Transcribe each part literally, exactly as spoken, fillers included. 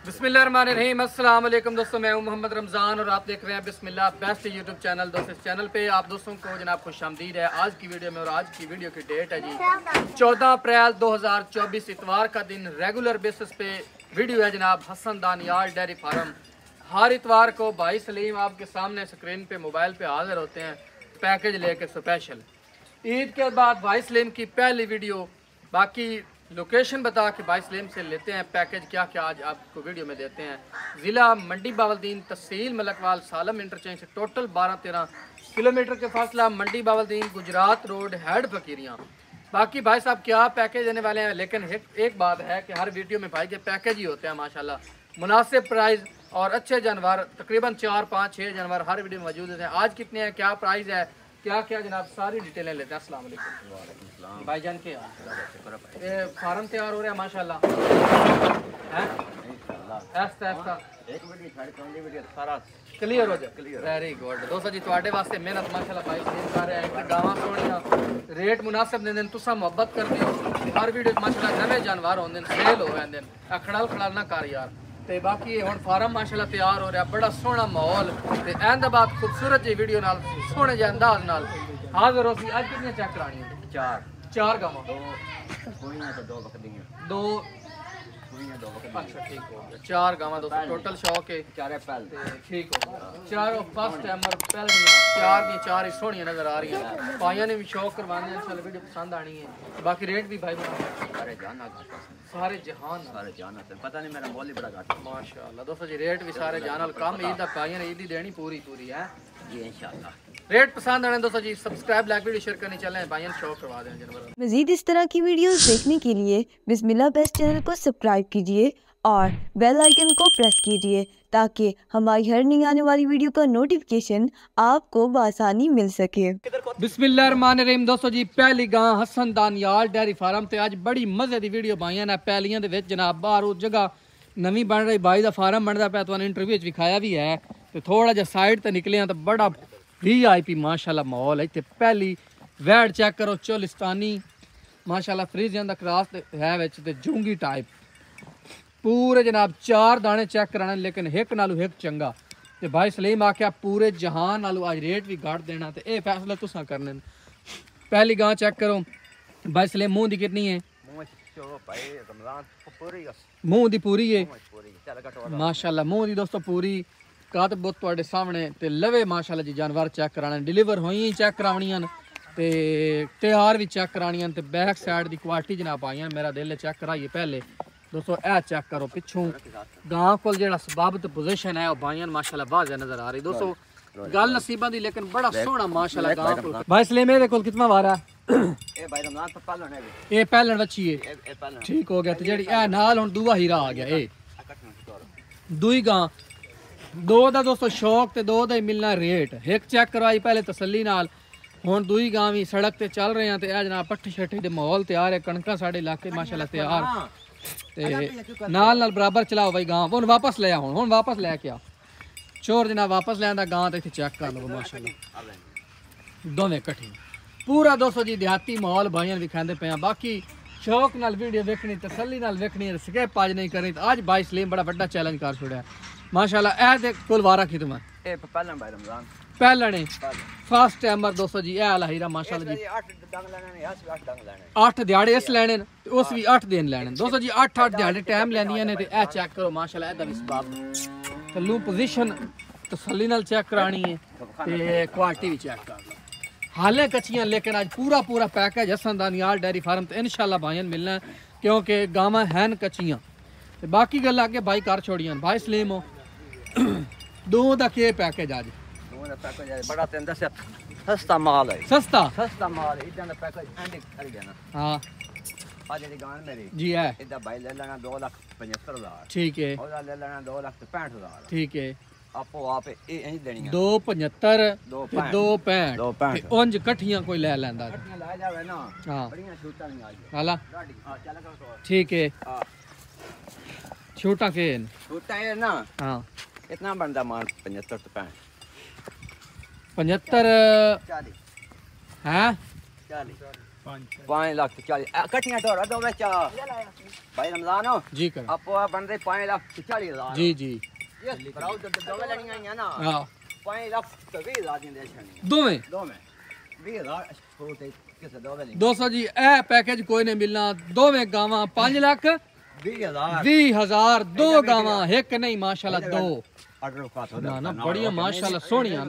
बिस्मिल्लाहिर्रहमानिर्रहीम। अस्सलाम वालेकुम दोस्तों, मैं हूं मोहम्मद रमज़ान और आप देख रहे हैं बिस्मिल्लाह बेस्ट यूट्यूब चैनल। दोस्तों इस चैनल पे आप दोस्तों को जनाब खुशामदीद है आज की वीडियो में। और आज की वीडियो की डेट है जी चौदह अप्रैल दो हज़ार चौबीस इतवार का दिन। रेगुलर बेसिस पे वीडियो है जनाब हसन दानियाल डेयरी फार्म। हर इतवार को भाई सलीम आपके सामने स्क्रीन पे मोबाइल पे हाजिर होते हैं पैकेज लेके स्पेशल। ईद के बाद भाई सलीम की पहली वीडियो। बाकी लोकेशन बता के भाई सलीम से लेते हैं पैकेज क्या क्या आज आपको वीडियो में देते हैं। ज़िला मंडी बावलदीन, तहसील मलकवाल, सालम इंटरचेंज से टोटल बारह तेरह किलोमीटर के फासला। Mandi Bahauddin, Gujrat road, head Faqirian. बाकी भाई साहब क्या पैकेज देने वाले हैं, लेकिन एक, एक बात है कि हर वीडियो में भाई के पैकेज ही होते हैं माशाल्लाह। मुनासिब प्राइस और अच्छे जानवर, तकरीबन चार पाँच छः जानवर हर वीडियो में मौजूद हैं। आज कितने हैं, क्या प्राइस है, क्या क्या जनाब सारी डिटेलें लेते हैं। अस्सलाम वालेकुम भाईजान के ये फार्म तैयार हो रहा है माशाल्लाह है। ऐसा ऐसा क्लियर हो जाए, वेरी गुड। दोस्तों जी तुहाडे वास्ते मेहनत माशाल्लाह भाई कर रहे हैं। गावां सोहणियां, रेट मुनासिब देंदे, तुसां मुहब्बत करदे हो। हर वीडियो माशाल्लाह नवे जानवर होंदे, सेल हो रहे हैं। खड़ल खड़ल ना कर यार। ते बाकी हुण फार्म माशाल्लाह तैयार हो रहा, बड़ा सोहना माहौल ते अहमदाबाद खूबसूरत जी वीडियो नाल सोहने जे अंदाज नाल हाजिर हो सी। आज कितनी चेक करानी है? चार चार गावां, दो कोइयां ते दो बकरियां, दो कोइयां दो बकरियां। अच्छा ठीक हो गया, चार गावां दोस्तों टोटल शौक है। चारे पहल ठीक हो गया, चारों फर्स्ट टाइमर पहलियां चार दी चार ही सोहणियां नजर आ रही हैं। पाइयां ने भी शौक करवाने इंशाल्लाह वीडियो पसंद आनी है। बाकी रेट भी भाई सारे जान सारे जहान सारे जान पता नहीं मेरा मोल ही बड़ा घाटा माशाल्लाह। दोस्तों जी रेट भी सारे जान कम ईद का पाइयां ईद ही देनी पूरी पूरी है जी इंशाल्लाह। रेट पसंद आने दोस्तों जी सब्सक्राइब लाइक वीडियो शेयर करनी चलें भाईयां शौक करवा दें जानवर। मजीद इस तरह की वीडियोस देखने के लिए बिस्मिल्लाह बेस्ट चैनल को सब्सक्राइब कीजिए और बेल आइकन को प्रेस कीजिए ताकि हमारी हर नई आने वाली वीडियो का नोटिफिकेशन आपको बआसानी मिल सके। बिस्मिल्लाहिर्रहमानिर्रहीम। दोस्तों जी पहली गां हसन दानियाल डेयरी फार्म ते आज बड़ी मजे की वीडियो पाइयां ने। पहलियां दे विच जनाब बाहर उस जगह नवी बन रही बाई का फार्म बनता पाया, तो इंटरव्यू विखाया भी है। तो थोड़ा जिहा साइड ते निकले तो बड़ा वी आई पी माशाल्लाह माहौल है। इत्थे पहली वैड चेक करो चोलिस्तानी माशाल्लाह, फ्रीजियन दा क्रॉस है विच ते जूंगी टाइप पूरे जनाब। चार दाने चेक कराने लेकिन एक नालू एक चंगा। ते भाई सलीम आख्या पूरे जहान नालू आज रेट भी घट देना, ते ये फैसला तुसां करने। पहली गां चेक करो भाई सलीम, मुंह दी कितनी है? मुंह दी पूरी है माशाल्लाह, मुंह दी दोस्तों पूरी। कात बुत तुहाडे सामने ते लवे माशाल्लाह जी। जानवर चेक कराने, डिलीवर होई चेक करावणियां ते तैयार भी चेक करानियां। ते बैक साइड दी क्वालिटी जनाब आईयां मेरा दिल चेक कराइए पहले दोस्तों। ए चेक करो पिछों गां कोल जेड़ा सबब ते पोजीशन है भाईयां माशाल्लाह वाज़े नजर आ रही। दोस्तों गल नसीबा दी लेकिन बड़ा सोहना माशाल्लाह गां कोल। भाई सलीम दे कोल कितना वारा ए भाई रमजान तो पालन है, ए पहलन बच्ची है ठीक हो गया। ते जेड़ी ए नाल हुन दूआ हीरा आ गया, ए दुई गां दो दा दोस्तों शौक ते दो दा ही मिलना रेट। एक चेक करवाई पहले तसल्ली नाल, हुण दुई गां भी सड़क ते चल रहे हैं। ते ए जनाब पट्ठी शट्ठी दे माहौल तैयार है, कणकां साडे इलाके माशाल्लाह तैयार ते नाल नाल बराबर चलाओ भाई गां। हुण वापस ले आ, हुण हुण वापस ले के आ चोर जनाब वापस ले आंदा गां। ते इत्थे चेक कर लो माशाल्लाह दोवें कट्ठी पूरा दोस्तों जी देहाती माहौल भाईयां विखांदे पे। बाकी शौक नाल वीडियो देखनी, तसल्ली नाल देखनी, स्किप आज नहीं करनी। तो आज भाई सलीम बड़ा बड़ा चैलेंज कर छोड़ा माशाल्लाह। ए दे कुल वारा खिदमत ए पहलन भाई रमजान पहलने फर्स्ट टाइमर दोस्तों जी। ए आला हीरा माशाल्लाह जी आठ डंग लेने ने, अस आठ डंग लेने, आठ दिहाड़े इस लेने ते उस भी आठ दिन लेने दोस्तों जी। आठ आठ दिहाड़े टाइम लेनियां ने। ते ए चेक करो माशाल्लाह एदा भी सबब तल्लू पोजीशन तसल्ली नाल चेक करानी है ते क्वालिटी भी चेक कर लो। हाले कच्चियां लेकिन आज पूरा पूरा package Hasan Daniyal dairy farm ते इंशाल्लाह भाईयां मिलना है, क्योंकि गावां हैं कच्चियां। ते बाकी गल्लां अगे भाई कर छोड़ियां। भाई सलीम हो दो दा के पैकेज आज? दो दा पैकेज आज बड़ा तेंदा से सस्ता माल है, सस्ता सस्ता माल है। इदां दा पैकेज एंड कर जाना। हां आज दी गान मेरी जी है, इदा भाई ले लेना दो लाख पचहत्तर हजार ठीक है, और ले लेना दो लाख पैंठ हजार ठीक है। आपो आप ए एंज देनी है दो पचहत्तर दो पैंठ दो पैंठ उंज कट्ठियां कोई ले लेंदा कट्ठियां ले जावे ना। हां बड़ियां छूटा नहीं आज हाला हां चल कर ठीक है। हां छोटा के छोटा है ना। हां कितना बनता माल? पचहत्तर तो पैंठ पचहत्तर चालीस है चालीस पाँच लाख चालीस कटियां तो दो बेचा भाई रमजान हो जी कर आपो बन रहे पाँच लाख चालीस हजार जी जी ये भराओ तो दो लड़ियां हैं ना हां पाँच लाख तो बीस हजार दे छनी दो में दो में बीस हजार छोटे किसे दो ले दो सौ जी ए पैकेज कोई नहीं मिलना दो में गावां पाँच लाख बीस हजार बीस हजार दो गावां एक नहीं माशाल्लाह दो ऑर्डर का तो ना ना बढ़िया माशाल्लाह सोहणियां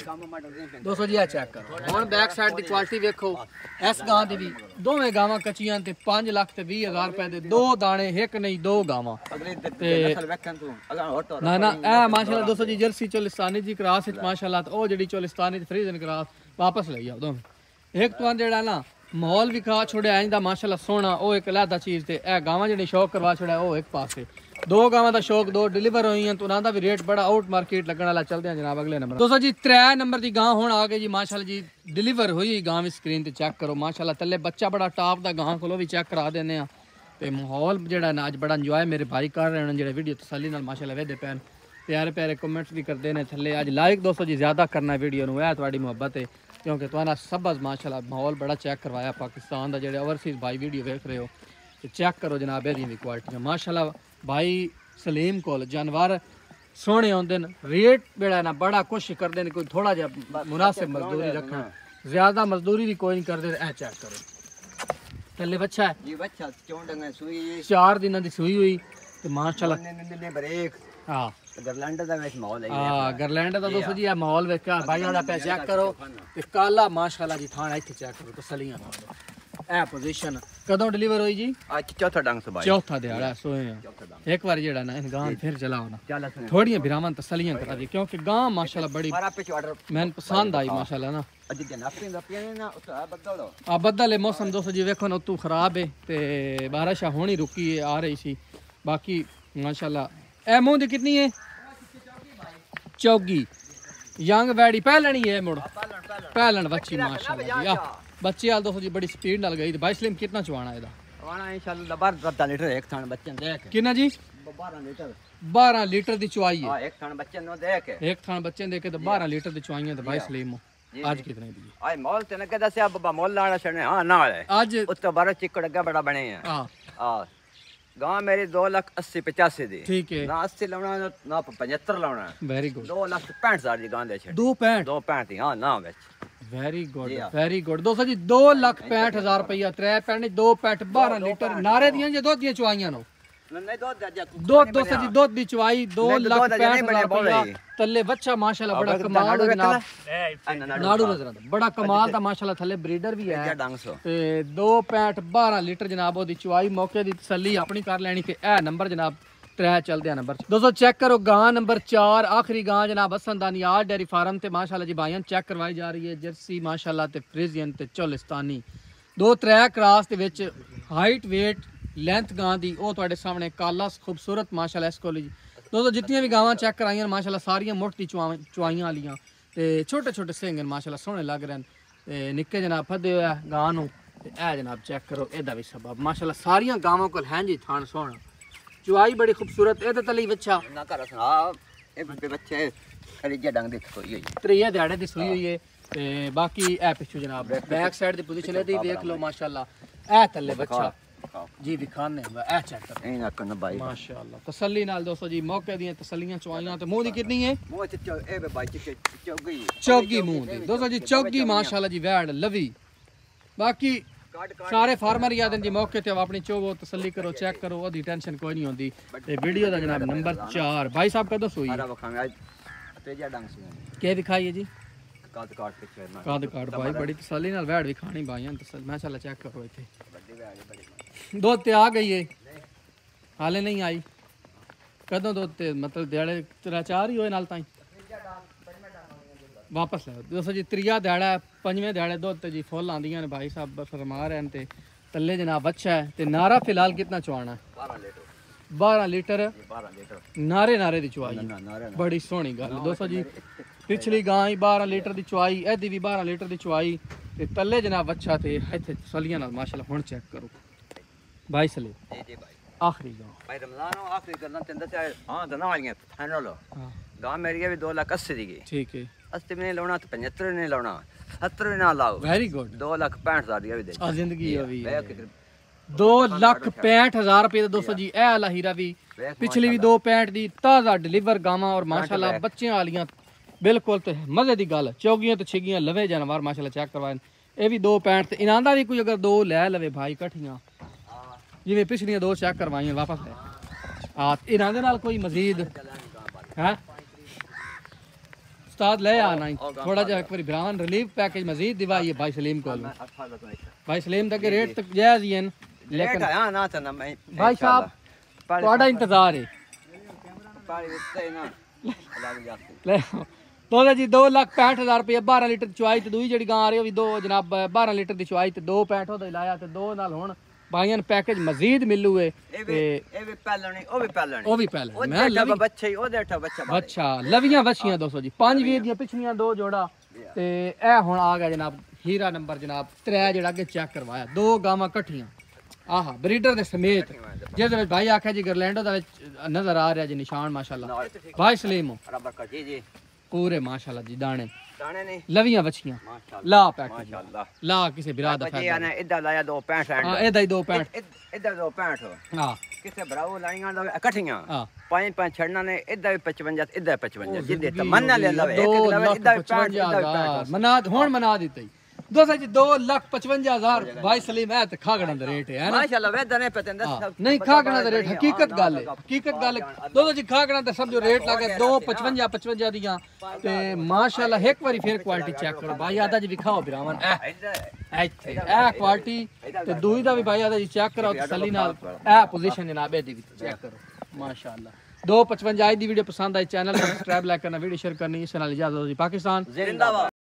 दो सौ जी चेक करो हुन बैक साइड दी क्वालिटी देखो इस गां दी भी दोवें गावां कच्चियां ते पाँच लाख ते बीस हजार रुपए दे दो दाने एक नहीं दो गावां अगले ते नस्ल वेखन तू अगर और तो ना ना ए माशाल्लाह दो सौ जी जर्सी चोलिस्तानी जी क्रॉस विच माशाल्लाह ते ओ जेडी चोलिस्तानी ते फ्रीजन क्रॉस वापस ले आओ दोवें एक तो जेड़ा ना माहौल विखा छोड़िया इंदा माशाल्लाह सोहना ओ एक अलहदा चीज ते ए गावां जेडी शौक करवा छोड़ा ओ एक पासे दो गावां दा शौक दो डिलीवर होई हैं तो उन्हां दा भी रेट बड़ा आउट मार्केट लगण वाला चलदे हैं जनाब अगले नंबर दोस्तों जी त्रै नंबर दी गां हुण आ गई जी माशाल्लाह जी डिलीवर हुई गां भी स्क्रीन ते चेक करो माशाल्लाह तल्ले बच्चा बड़ा टॉप दा गां कोलो भी चेक करा देने आ ते माहौल जेड़ा ना अज बड़ा इंजॉय मेरे भाई कर रहे हैं जेड़े वीडियो तसल्ली नाल माशाल्लाह वेदे पैन प्यारे प्यारे कमेंट्स भी करते हैं थल्ले अज लाइक दोस्तों जी ज्यादा करना वीडियो नु है तुहाडी मोहब्बत है क्योंकि तुहाना सबज माशाल्लाह माहौल बड़ा चेक करवाया पाकिस्तान दा जेड़े ओवरसीज भाई वीडियो देख रहे हो ते चेक करो जनाब एदी भी क्वालिटी माशाल्लाह भाई सलीम कोल जानवर सोहने आउंदे न रेट बेड़ा ना बड़ा कोशिश करदे ने कोई थोड़ा जिहा मुनासिब मजदूरी रखना ज्यादा मजदूरी भी कोई नहीं करदे ए चेक करो थल्ले बच्चा है ये बच्चा चौं डंगे सुई चार दिनां दी सुई हुई ते माशाल्लाह ने ने ब्रेक हां गरलैंड दा वेच माहौल है हां गरलैंड दा दोस्तों जी आ माहौल वेख भाई दा पे चेक करो ते काला माशाल्लाह जी थाना इथे चेक करो तसलियां मारो ए पोजीशन कदों डिलीवर हुई जी आज चौथा डंग से भाई चौथा दिहाड़ा सोए हैं एक बार जेड़ा ना इन गां फिर चलाओ ना थोड़ियां बिरामन तसलियां करा दी क्योंकि गां माशाल्लाह बड़ी मारा पे ऑर्डर मैंने पसंद आई माशाल्लाह ना अज दिन अपने दा पिया ना उस बदलो आ बदल है मौसम दोस्तों जी वेखो ना तू खराब है ते बारिश होनी रुकी है आ रही सी बाकी माशाल्लाह ए मुंह दी कितनी है चौगी यंग वैडी पहलनी है मुड़ पहलन बच्ची माशाल्लाह जी आ बच्चे आल दोस्तों जी बड़ी स्पीड नाल गई भाई सलीम कितना चवाना है वाना इंशाल्लाह बारह लीटर एक थान बच्चन देख कितना जी बारह लीटर बारह लीटर दी चवाई है हां एक थान बच्चन नो देख एक थान बच्चे देखे तो बारह लीटर दी चवाई है तो भाई सलीम आज कितने दी आज मॉल ते लगे दसया बाबा मॉल लाना छने हां नाल है आज उस तो बारह चिकड़ अगे बड़ा बने हैं हां हां गांव मेरी दो लाख अस्सी पचासी दी ठीक है ना अस्सी लाना ना पचहत्तर लाना वेरी गुड दो लाख पैंठ हजार दी गांव दे छे दो पैंठ दो पैंठ दी हां ना बेच वेरी गुड वेरी गुड दोस्तों जी दो लाख पैंठ हजार रुपया त्रै पैंठ दो पैंठ बारह लीटर नारे दियां जे दुध दियां चवाइयां नो नहीं दो दो दोस्तों जी दुध दी चवाई दो लाख पैंठ हजार रुपया तल्ले बच्चा माशाल्लाह बड़ा कमाल दा जनाब नाड़ू नजर आंदा बड़ा कमाल दा माशाल्लाह थल्ले ब्रीडर भी है ते दो पैंठ बारह लीटर जनाब ओदी चवाई मौके दी तसल्ली अपनी कर लेनी ते ए नंबर जनाब त्रै चलदे हैं नंबर दोस्तों चेक करो गां नंबर चार आखिरी गां जनाब हसन दानियाल डेयरी फार्म ते माशाल्लाह जी भाईयां चेक करवाई जा रही है जर्सी माशाल्लाह ते फ्रीजियन ते चोलिस्तानी दो त्रै क्रॉस दे विच हाइट वेट लेंथ गां दी ओ तुहाडे सामने काला खूबसूरत माशाल्लाह इस कोल जी दोस्तों जितनी भी गावां चेक कराइयां माशाल्लाह सारियां मुठ दी चवाइयां वालियां ते छोटे छोटे सिंग माशाल्लाह सोहने लग रहे हैं ते निक्के जनाब फदे होया गां नूं ते ए जनाब चेक करो एदा भी सबब माशाल्लाह सारियां गावां कोल हैं जी थान सोहना चुआई बड़ी खूबसूरत ए तली बच्चा ना कर सुना ए बच्चे खरीजे डंग दे कोई होई त्रीए दिहाड़े दी सुई हुई है ते बाकी ए पिछू जनाब बैक साइड दी पोजीशन दी देख लो माशाल्लाह ए तले बच्चा जी दिखाने ए चेक कर ए ना कन भाई माशाल्लाह तसल्ली नाल दोस्तों जी मौके दी तसल्लियां चुआइयां ते मुंह दी कितनी है मुंह च ए भाई च चौगी चौगी मुंह दी दोस्तों जी चौगी माशाल्लाह जी वैड लवी बाकी सारे फार्मर याद हैं जी मौके ते अपनी चोवो तसल्ली करो चेक करो ओदी टेंशन कोई नहीं होंदी ते वीडियो दा जनाब नंबर चार भाई साहब कदों सोई सारा वखांगे आज तेजा डंग से के दिखाई है जी काद काट पे चेरना काद काट भाई बड़ी तसल्ली नाल वैड भी खानी भाईयां तसल्ली माशाल्लाह चेक करो इथे बड़ी वैड बड़ी दो ते आ गई है हाले नहीं आई कदों दो ते मतलब दिहाड़े त्रै चार ही होए नाल ताई वापस लै दोस्तों जी त्रिया दिहाड़ा पंजवें दिहाड़े दुध ते जी फुल आंदियां ने भाई साहब फरमा रहे हैं ते तल्ले जनाब अच्छा है ते नारा फिलहाल कितना चवाना बारह लीटर बारह लीटर बारह लीटर नारे नारे दी चवाई बड़ी सोहनी गल दोस्तों जी पिछली गां ही बारह लीटर दी चवाई एदी भी बारह लीटर दी चवाई ते तल्ले जनाब अच्छा ते इत्थे तसल्लियां नाल माशाल्लाह हुण चेक करो भाई सले जी जी भाई आखिरी गां भाई रमजान हो आखिरी करना चंदा से हां दना वालियां फाइनल हां गां मेरी भी दो लाख अस्सी दी गई ठीक है अस्सी में नहीं लाना तो पचहत्तर नहीं लाना सत्तर भी ना लाओ वेरी गुड दो लाख पैंठ हजार दी भी दे आ जिंदगी होवी वेख दो लख पैंठ हजार रुपये दोस्तों जी ए वाला हीरा भी पिछली भी दो पैंठ दी ताजा डिलीवर गावां और माशाल्लाह बच्चे वालियां बिल्कुल ते मजे दी गल चौगियां ते छिगियां लवे जानवर माशाल्लाह चेक करवाए ये भी दो पैंठ ते इनां दा भी कोई अगर दो लै लवे भाई कठियां जिवें पिछलियां दो चेक करवाइयां वापस ले हां इनां दे नाल कोई मजीद हैं उस्ताद ले आना थोड़ा जा एक बारी ब्रावन रिलीफ पैकेज मजीद दिवाइए भाई सलीम को भाई सलीम तक रेट तक जायज ही हैं लेकिन हां ना तो ना मैं भाई साहब ਤੁਹਾਡਾ इंतजार है पानी उत्ते ना लग जाती ले तो जी दो लाख पैंठ हजार रुपये बारह लीटर चुआई ते दूई जेड़ी गां आ रही है दो जनाब बारह लीटर दी चुआई ते दो पैंठ ओदा लाया ते दो नाल हुन भाईयां पैकेज मजीद मिलू है ते ए भी पहलणी ओ भी पहलणी ओ भी पहले मैं लवी बच्चे ओदे अठा बच्चा अच्छा लवियां वछियां दोस्तों जी पांच वीर दियां पिछलियां दो जोड़ा ते ए हुन आ गया जनाब हीरा नंबर जनाब त्रै जेड़ा अगे चेक करवाया दो गावां कठियां आहा ब्रीडर दे समेत जिहदे विच भाई आख्या जी गरलैंडो दा विच नजर आ रहा जी निशान माशाल्लाह भाई सलीम रबर का जी जी पूरे माशाल्लाह जी दाने दाने नहीं लवियां वछियां माशाल्लाह ला पैकेज माशाल्लाह ला किसे बिराद दा बच्चे आने इधर लाया दो पैंठ हां एदा ही दो पैंठ इधर दो पैंठ हां किसे भराओ लाइयां दो इकट्ठियां हां पांच पांच छड़ना ने इधर पचपन इधर पचपन जिदे तमन्ना ले लवे एक लवे इधर पैंठ इधर पैंठ मना हुन मना दिते दोस्तों जी दो लाख पचवंजा हजार भाई सलीम है ते खागड़ा दा रेट है ना माशाल्लाह वेदा ने पते नहीं खागड़ा दा रेट हकीकत गल है हकीकत गल दोस्तों जी खागड़ा दा सब जो रेट लगे दो पचवंजा पचवंजा दियां ते माशाल्लाह एक बारी फिर क्वालिटी चेक करो भाई आदा जी दिखाओ बिरावन ए ए क्वालिटी ते दूई दा भी भाई आदा जी चेक करो तसल्ली नाल ए पोजीशन जनाब ए दी भी चेक करो माशाल्लाह दो पचवंजा दी वीडियो पसंद आई चैनल को सब्सक्राइब लाइक करना वीडियो शेयर करनी इस नाल इजाजत हो जी पाकिस्तान जिंदाबाद।